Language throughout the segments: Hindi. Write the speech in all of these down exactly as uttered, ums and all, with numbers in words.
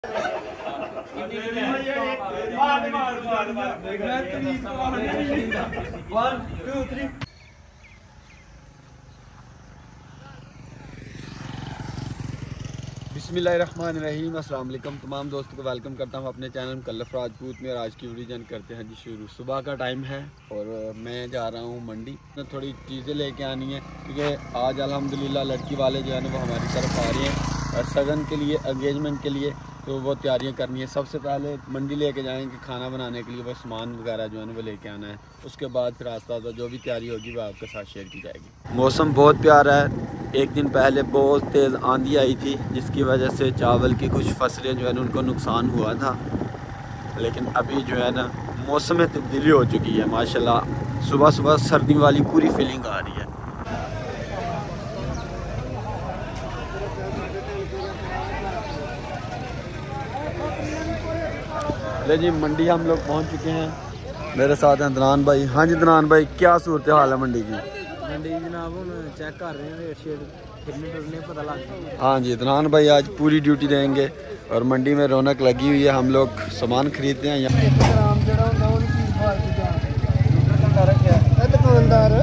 बिस्मिल्लाहिर्रहमानिर्रहीम। अस्सलाम वालेकुम तमाम दोस्तों को वेलकम करता हूँ अपने चैनल मुकल्लफ राजपूत में। और आज की वीडियो जन करते हैं जी शुरू। सुबह का टाइम है और मैं जा रहा हूँ मंडी में, थोड़ी चीज़ें लेके आनी है क्योंकि आज अल्हम्दुलिल्लाह लड़की वाले जो है ना वो हमारी तरफ आ रहे हैं और सगन के लिए, एंगेजमेंट के लिए, तो वो तैयारियां करनी है। सबसे पहले मंडी लेके जाएंगे खाना बनाने के लिए, वो सामान वगैरह जो है ना वो लेके आना है। उसके बाद फिर आस्ता आस्ता जो भी तैयारी होगी वो आपके साथ शेयर की जाएगी। मौसम बहुत प्यारा है। एक दिन पहले बहुत तेज़ आंधी आई थी जिसकी वजह से चावल की कुछ फसलें जो है ना उनको नुकसान हुआ था, लेकिन अभी जो है ना मौसम में तब्दीली हो चुकी है माशाल्लाह। सुबह सुबह सर्दी वाली पूरी फीलिंग आ रही है। ले जी मंडी हम लोग पहुंच चुके हैं। मेरे साथ हैं दनान भाई। हाँ जी दनान भाई, क्या सूरत हाल है मंडी की? मंडी जनाब हम चेक कर रहे हैं, रेट शेट फिरने टुरने पता लग गया। हाँ जी दनान भाई आज पूरी ड्यूटी देंगे और मंडी में रौनक लगी हुई है। हम लोग सामान खरीदते हैं यहाँ दुकानदार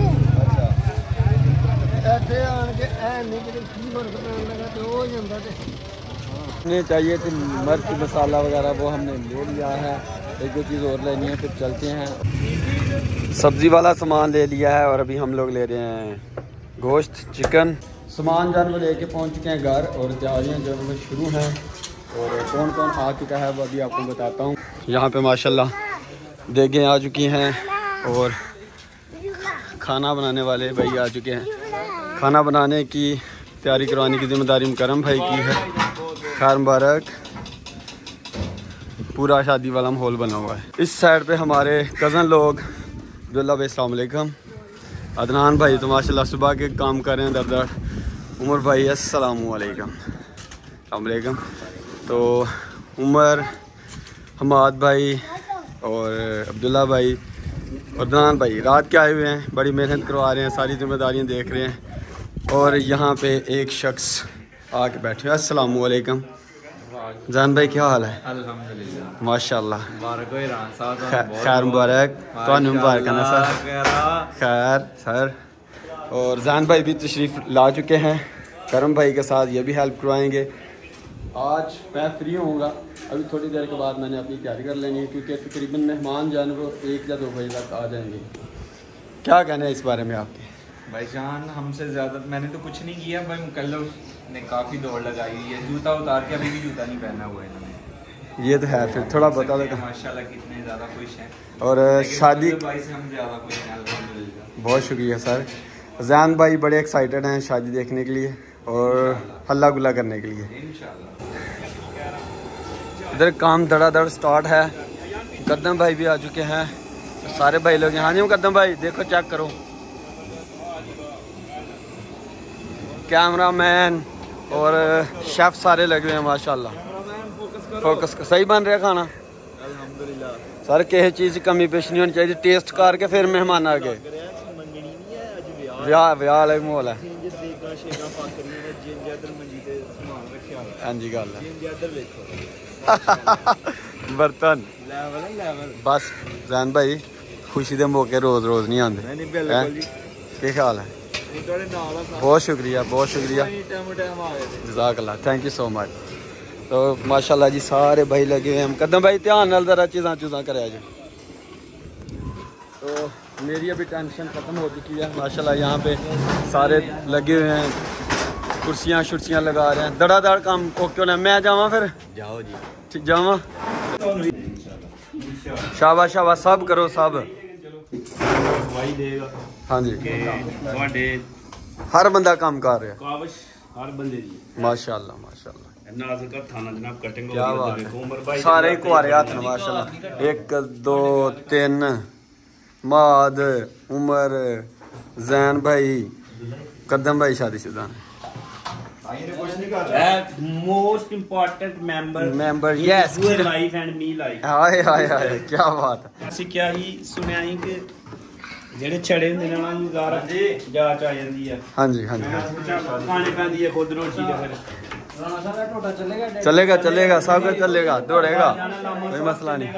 ने चाहिए थे मिर्च मसाला वगैरह, वो हमने ले लिया है। एक दो चीज़ और लेनी है फिर चलते हैं। सब्ज़ी वाला सामान ले लिया है और अभी हम लोग ले रहे हैं गोश्त, चिकन। सामान जान वो लेके पहुंच चुके हैं घर और तैयारियां जो है शुरू हैं। और कौन कौन आ चुका है वो अभी आपको बताता हूँ। यहाँ पे माशाल्लाह देगें आ चुकी हैं और खाना बनाने वाले भाई आ चुके हैं। खाना बनाने की तैयारी करवाने की ज़िम्मेदारी मुकरम भाई की है। खैर मुबारक। पूरा शादी वाला माहौल बना हुआ है। इस साइड पे हमारे कज़न लोग अब्दुल्ला भाई अस्सलाम वालेकुम, अदनान भाई तो माशाल्लाह सुबह के काम कर रहे हैं दर दर, उमर भाई अस्सलाम वालेकुम अस्सलाम वालेकुम। तो उमर, हमाद भाई और अब्दुल्ला भाई और अदनान भाई रात के आए हुए हैं, बड़ी मेहनत करवा रहे हैं, सारी जिम्मेदारियां देख रहे हैं। और यहाँ पे एक शख्स आके बैठे। अस्सलाम वालेकुम जान भाई, क्या हाल है? अल्हम्दुलिल्लाह माशाल्लाह। मुबारक खैर मुबारक तो मुबारक है ना सर। खैर सर। और जान भाई भी तशरीफ़ ला चुके हैं करम भाई के साथ, ये भी हेल्प करवाएंगे। आज मैं फ्री होऊंगा, अभी थोड़ी देर के बाद मैंने अपनी तैयारी कर लेनी है क्योंकि तकरीबन मेहमान जो है वो एक या दो बजे तक आ जाएंगे। क्या कहना है इस बारे में आपके? भाईजान हमसे ज़्यादा मैंने तो कुछ नहीं किया भाई, मुकल्लफ ने काफ़ी दौड़ लगाई हुई है। जूता उतार के अभी भी जूता नहीं पहना हुआ है इन्होंने। ये तो है, फिर थोड़ा बता दो। माशाल्लाह कितने ज़्यादा खुश हैं और शादी भाई से हम ज़्यादा खुश हैं अल्हम्दुलिल्लाह। बहुत शुक्रिया सर। जैन भाई बड़े एक्साइटेड हैं शादी देखने के लिए और हल्ला गुल्ला करने के लिए इंशाल्लाह। इधर काम धड़ाधड़ स्टार्ट है। मुकद्दम भाई भी आ चुके हैं, सारे भाई लोग। हाँ जी मुकद्दम भाई देखो चेक करो, कैमरामैन और शेफ सारे लगे हुए हैं माशाल्लाह। फोकस कर सही बन रहा खाना अल्हम्दुलिल्लाह। सर किसी चीज़ की कमी पेश नहीं होनी चाहिए। टेस्ट करके फिर मेहमान आ गए। विआह विआह वाला माहौल है। हाँ जी गल बर्तन बस जैन भाई खुशी के मौके रोज़ रोज़ नहीं आते। क्या ख्याल है? बहुत शुक्रिया बहुत शुक्रिया, जज़ाकल्लाह, थैंक यू सो मच। तो माशाल्लाह जी सारे भाई लगे हुए हैं। मुकद्दम भाई ध्यान नाल जरा चीज़ा चूज़ा करे जो। तो मेरी अभी टेंशन ख़त्म हो चुकी है माशाल्लाह। यहाँ पे सारे लगे हुए हैं, कुर्सियाँ शुर्सियाँ लगा रहे हैं, धड़ाधड़ काम ओके होना। मैं जावा फिर? जाओ जी। ठीक जावा। शाबाश शाबाश, सब करो सब। हाँ जी हर बंदा काम कर रहा है माशाल्लाह माशाल्लाह। क्या बात है, सारे कुआरे हाथ में माशाल्लाह। एक दो तीन, माद, उमर, जैन भाई, कदम भाई शादीशुदा most important member member yes life and me life. Hi hi hi क्या बात है। ਅਸੀਂ ਕਿਹਾ ਹੀ ਸੁਣਿਆ ਹੀ ਕਿ ਜਿਹੜੇ ਛੜੇ ਹੁੰਦੇ ਨੇ ਉਹਨਾਂ ਨੂੰ ਜ਼ਾਰਾ ਜਾਚ ਆ ਜਾਂਦੀ ਹੈ। ਹਾਂਜੀ ਹਾਂਜੀ ਖਾਣੇ ਪੈਂਦੀ ਹੈ ਖੁਦ ਰੋਟੀ ਤੇ ਫਿਰ चलेगा चलेगा सब कुछ चलेगा, दौड़ेगा, कोई मसला नहीं।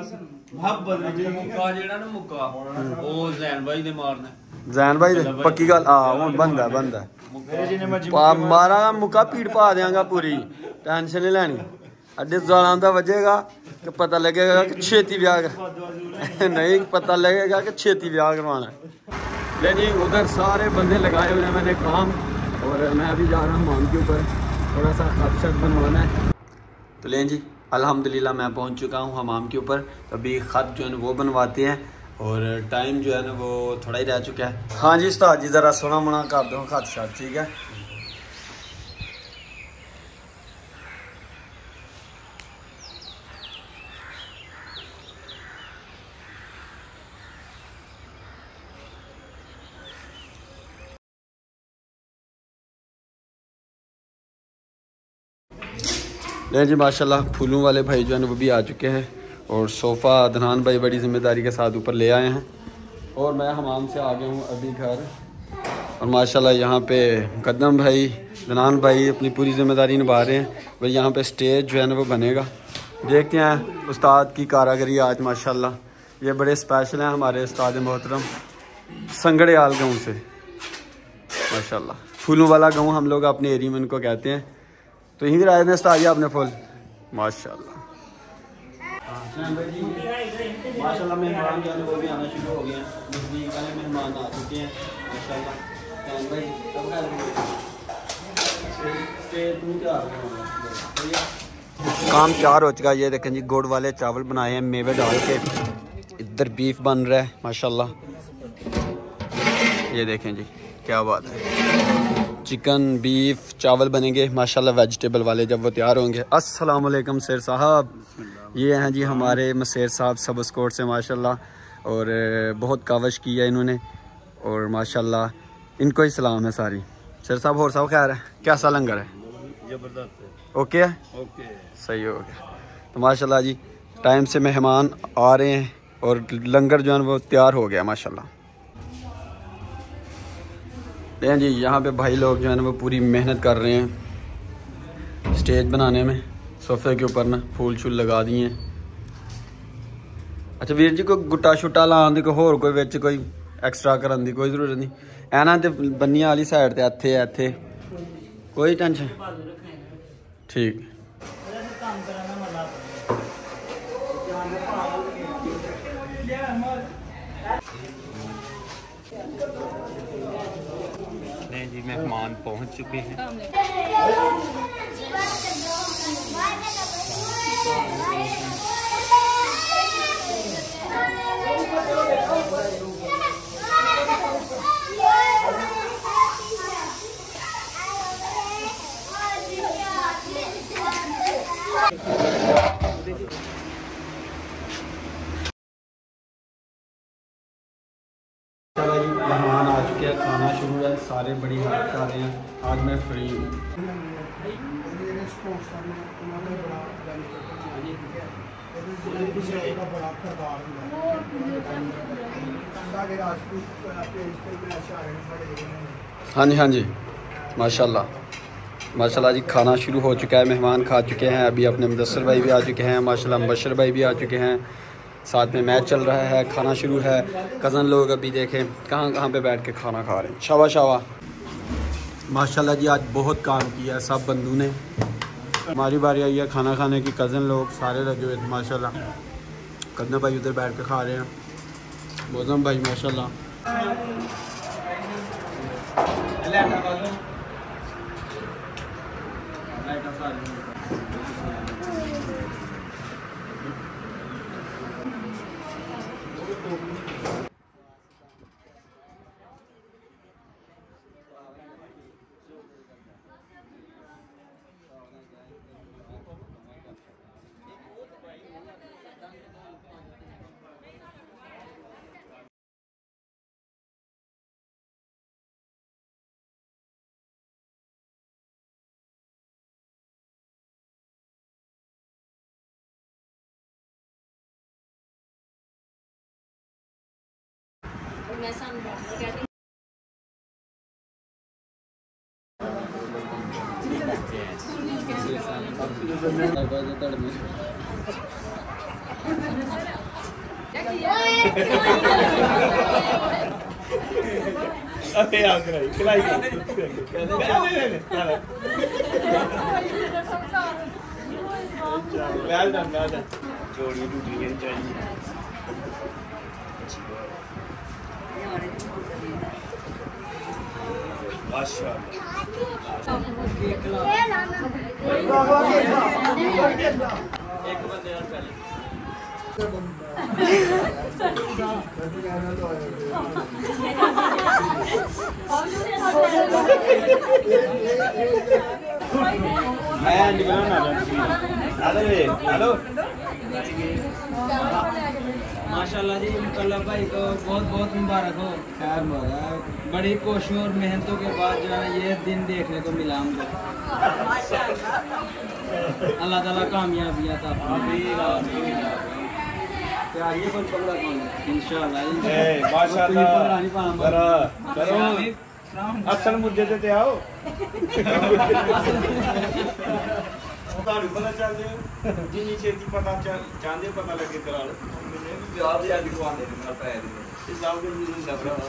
जैन भाई पक्की गल, हाँ हूँ बंद है बंद है, मारा मुक्का पीड़ पा देंगा पूरी, टेंशन नहीं लैनी। अड्डे जाना वजेगा कि पता लगेगा कि छेती ब्याह नहीं, पता लगेगा कि छेती ब्याह करवाना है। जी उधर सारे बंदे लगाए हुए हैं मैंने काम, और मैं अभी जा रहा हूँ मान के ऊपर, थोड़ा सा खत शत बनवाना है। तो लें जी अल्हम्दुलिल्लाह मैं पहुंच चुका हूं हमाम के ऊपर। तो अभी ख़त जो है ना वो बनवाते हैं, और टाइम जो है ना वो थोड़ा ही रह चुका है। हाँ जी उस्ताद जी ज़रा सोना मोना कर दो खत शत, ठीक है। ले जी माशाल्लाह फूलों वाले भाई जो है ना वो भी आ चुके हैं, और सोफ़ा अदनान भाई बड़ी ज़िम्मेदारी के साथ ऊपर ले आए हैं, और मैं हमाम से आ गया हूँ अभी घर। और माशाल्लाह यहाँ पे कदम भाई अदनान भाई अपनी पूरी ज़िम्मेदारी निभा रहे हैं। भाई यहाँ पे स्टेज जो है ना वो बनेगा, देखते हैं उस्ताद की कारागरी आज माशाल्लाह। ये बड़े स्पेशल हैं हमारे उस्ताद मोहतरम संगड़ेयाल गाँव से माशाल्लाह। फूलों वाला गाँव हम लोग अपने एरिया में उनको कहते हैं। तो यहीं भी आए थे उस्ताद जी आपने फूल माशाल्लाह। माशाल्लाह मेहमान जो है वो भी आना शुरू हो गए हैं, नज़दीक वाले मेहमान आ चुके हैं माशाल्लाह। काम चार हो चुका है। ये देखें जी गुड़ वाले चावल बनाए हैं मेवे डाल के, इधर बीफ बन रहा है माशाल्लाह। ये देखें जी क्या बात है, चिकन बीफ चावल बनेंगे माशाल्लाह वेजिटेबल वाले जब वो तैयार होंगे। अस्सलाम वालेकुम शेर साहब, ये हैं जी हमारे मसेर साहब सब स्कोर से माशाल्लाह, और बहुत कावश की है इन्होंने, और माशाल्लाह इनको ही सलाम है सारी। शेर साहब और साहब खैर है, कैसा लंगर है? जबरदस्त ओके है, ओके सही हो गया। तो माशाल्लाह जी टाइम से मेहमान आ रहे हैं, और लंगर जो है वो तैयार हो गया माशाल्लाह। देखें जी यहाँ पे भाई लोग जो है ना वो पूरी मेहनत कर रहे हैं स्टेज बनाने में। सोफे के ऊपर ना फूल शूल लगा दिए हैं। अच्छा वीर जी कोई गुट्टा शुट्टा लाने दी, कोई होर कोई विच कोई एक्स्ट्रा करन दी कोई जरूरत नहीं। ऐना ते बन्नियां वाली साइड ते इत्थे है, इत्थे कोई टेंशन ठीक। नहीं जी मेहमान पहुंच चुके हैं। मेहमान आ चुके हैं, खाना शुरू है, सारे बड़ी हेल्प कर रहे हैं। आज मैं फ्री हूँ। हाँ जी हाँ जी माशाल्लाह माशाल्लाह जी खाना शुरू हो चुका है, मेहमान खा चुके हैं। अभी अपने मुदस्सर भाई भी आ चुके हैं माशाल्लाह, मुबशर भाई भी आ चुके हैं, साथ में मैच चल रहा है, खाना शुरू है। कज़न लोग अभी देखें कहाँ कहाँ पे बैठ के खाना खा रहे हैं। शाबा शाबा माशाल्लाह जी आज बहुत काम किया है सब बंदू ने। हमारी बारी आई है खाना खाने की, कज़न लोग सारे लगे हुए थे माशाल्लाह। कदम भाई उधर बैठ के खा रहे हैं, मोज़म भाई माशाल्लाह। अरे यार खिलाई खिलाई वेल डन वेल डन जोड़ी टूटी नहीं चाहिए एक बंदे और पहले मैं निकलना हेलो माशाल्लाह जी मुकल्लफ भाई को बहुत बहुत मुबारक हो। खैर मुबारक, बड़ी कोशिशों और मेहनतों के बाद जो है ये दिन देखने को मिला हमको। अल्लाह ताला कामयाबियाँ था ये कोई पकड़ा कौन है इंशाल्लाह। माशाल्लाह करो करो असल मुद्दे ते आओ ਤੁਹਾਨੂੰ ਪਤਾ ਚੱਲ ਜੇ ਜਿੰਨੀ ਛੇਤੀ ਪਤਾ ਚਾਹੁੰਦੇ ਪਤਾ ਲੱਗੇ ਕਰਾ ਲਓ ਜਵਾਬ ਯਾਦ ਦਿਖਾਉਂਦੇ ਨੇ ਨਾਲ ਪੈ ਦੇ ਇਹ ਸਭ ਕੁਝ ਨਹੀਂ ਹੁੰਦਾ ਭਰਾ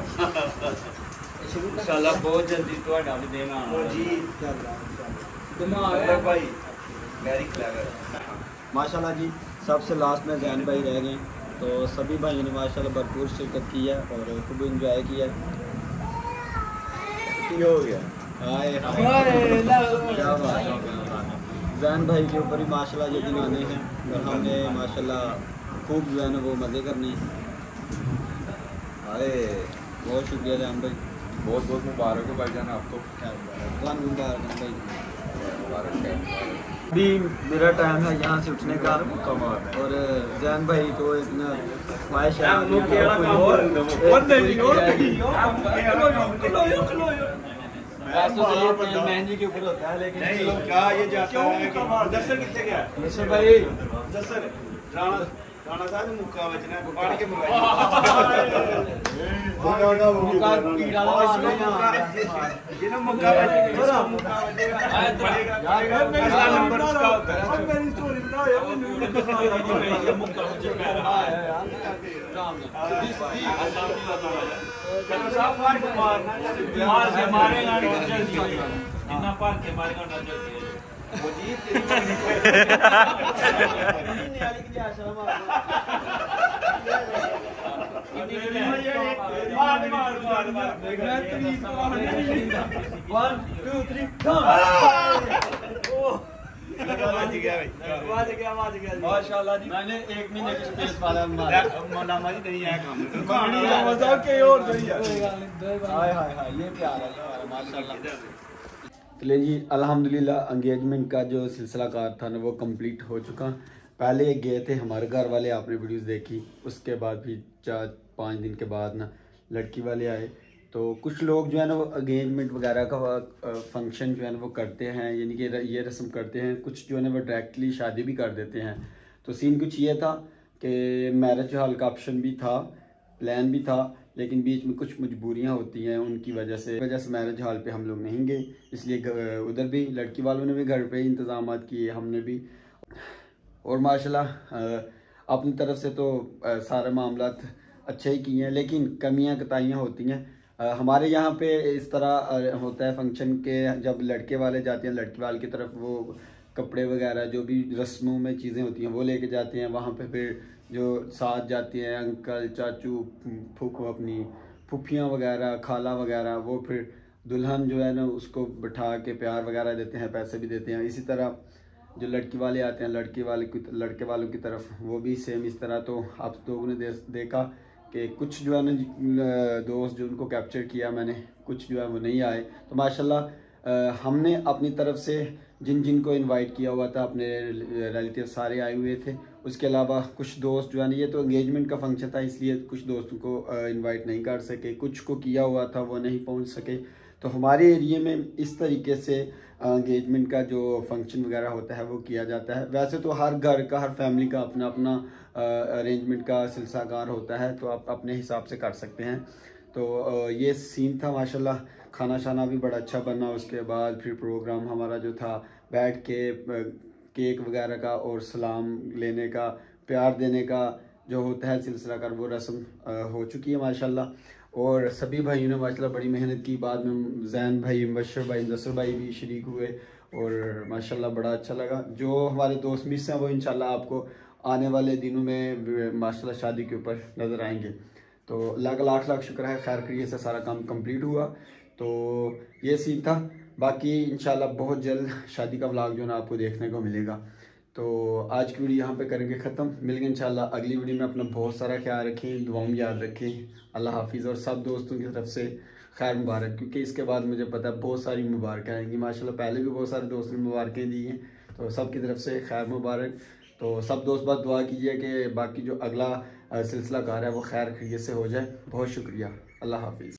इंशाल्लाह बहुत जल्दी ਤੁਹਾਡਾ ਵੀ ਦੇਣਾ ਉਹ ਜੀ दिमाग है भाई वेरी क्लेवर माशाल्लाह जी। सबसे लास्ट में जैन भाई रह गए, तो सभी भाइयों ने माशाल्लाह भरपूर शिरकत की है और खूब इंजॉय किया। हो गया हाय क्या बात है। जैन भाई के ऊपर ही माशाल्लाह ये दिन आने हैं और हमने माशाल्लाह खूब जो है ना वो मज़े करने। अरे बहुत शुक्रिया जैन भाई, बहुत बहुत मुबारक हो भाईजान आपको। वन मुबारक भाई। मुबारक है अभी मेरा टाइम है यहाँ से उठने का और जैन भाई को इतना ख्वाहिश है मेहंदी के ऊपर होता है, लेकिन नहीं क्या ये जाता है कि दसर कितने गया मिस्टर भाई दसर राणा राणा साहब ने मुक्का बचना पकड़ के मरवाई जिन्हों मुक्का बच जिसको मुक्का बचेगा पहला नंबर उसका होता है। मेरी स्टोरी बताओ यार मुझे मुक्का बचेगा चलो साहब मार के मारना मार के मारेगा नहीं जल्दी जितना पार के मारेगा ना जल्दी वो जी तेरी नियाली की आशा मार मार मार मार मार मैं तेरी वन टू थ्री वाज गया भाई वाज गया वाज गया माशाल्लाह जी। मैंने एक महीने की स्पेस वाला मारा मौलाना जी नहीं है काम कहानी का मजाक के और सही है। हाय हाय हाय ये प्यार है माशाल्लाह। चलिए जी अल्हम्दुलिल्लाह एंगेजमेंट का जो सिलसिला कार था ना वो कंप्लीट हो चुका। पहले गए थे हमारे घर वाले, आपने वीडियोस देखी, उसके बाद भी चार पाँच दिन के बाद ना लड़की वाले आए। तो कुछ लोग जो है ना वो एंगेजमेंट वगैरह का फंक्शन जो है ना वो करते हैं, यानी कि ये रस्म करते हैं। कुछ जो है ना वो डायरेक्टली शादी भी कर देते हैं। तो सीन कुछ ये था कि मैरिज हॉल का ऑप्शन भी था, प्लान भी था, लेकिन बीच में कुछ मजबूरियां होती हैं, उनकी वजह से वजह से मैरिज हॉल पे हम लोग नहीं गए। इसलिए उधर भी लड़की वालों ने भी घर पे इंतज़ाम किए, हमने भी। और माशाल्लाह अपनी तरफ से तो सारे मामला अच्छे ही किए हैं, लेकिन कमियां कताइयाँ होती हैं। हमारे यहाँ पे इस तरह होता है फंक्शन के जब लड़के वाले जाते हैं लड़की वाले की तरफ, वो कपड़े वगैरह जो भी रस्मों में चीज़ें होती हैं वो लेके जाते हैं। वहाँ पे फिर जो साथ जाते हैं अंकल चाचू फूफू अपनी फूफियाँ वगैरह खाला वगैरह, वो फिर दुल्हन जो है ना उसको बिठा के प्यार वगैरह देते हैं, पैसे भी देते हैं। इसी तरह जो लड़की वाले आते हैं लड़के वाले की लड़के वालों की तरफ वो भी सेम इस तरह। तो आप लोगों ने दे, देखा कि कुछ जो है ना दोस्त जो उनको कैप्चर किया मैंने, कुछ जो है वो नहीं आए। तो माशाल्लाह हमने अपनी तरफ से जिन जिन को इनवाइट किया हुआ था अपने रिलेटिव सारे आए हुए थे। उसके अलावा कुछ दोस्त जो है ना, ये तो एंगेजमेंट का फंक्शन था इसलिए कुछ दोस्तों को इनवाइट नहीं कर सके, कुछ को किया हुआ था वो नहीं पहुंच सके। तो हमारे एरिया में इस तरीके से एंगेजमेंट का जो फंक्शन वगैरह होता है वो किया जाता है। वैसे तो हर घर का हर फैमिली का अपना अपना अरेंजमेंट का सिलसिलाकार होता है, तो आप अपने हिसाब से कर सकते हैं। तो ये सीन था माशाल्लाह। खाना शाना भी बड़ा अच्छा बना। उसके बाद फिर प्रोग्राम हमारा जो था बैठ के केक वगैरह का और सलाम लेने का, प्यार देने का जो होता है सिलसिला कर, वो रस्म हो चुकी है माशाल्लाह। और सभी भाइयों ने माशाल्लाह बड़ी मेहनत की। बाद में जैन भाई, मुबशर भाई, नसर भाई भी शरीक हुए और माशाल्लाह बड़ा अच्छा लगा। जो हमारे दोस्त मिस हैं वो इंशाल्लाह आपको आने वाले दिनों में माशाल्लाह शादी के ऊपर नज़र आएंगे। तो अल्लाह का लाख लाख शुक्र है, खैर खैरियत से सारा काम कंप्लीट हुआ। तो ये सीन था। बाकी इंशाल्लाह बहुत जल्द शादी का व्लॉग जो है ना आपको देखने को मिलेगा। तो आज की वीडियो यहाँ पे करेंगे ख़त्म। मिलेंगे इंशाल्लाह अगली वीडियो में। अपना बहुत सारा ख्याल रखें, दुआओं में याद रखें। अल्लाह हाफिज़। और सब दोस्तों की तरफ से खैर मुबारक, क्योंकि इसके बाद मुझे पता है बहुत सारी मुबारक आएंगी माशाल्लाह। पहले भी बहुत सारे दोस्तों ने मुबारकें दी हैं, तो सब की तरफ से खैर मुबारक। तो सब दोस्त बस दुआ कीजिए कि बाकी जो अगला सिलसिला कार है वो खैर खैरियत से हो जाए। बहुत शुक्रिया। अल्लाह हाफिज़।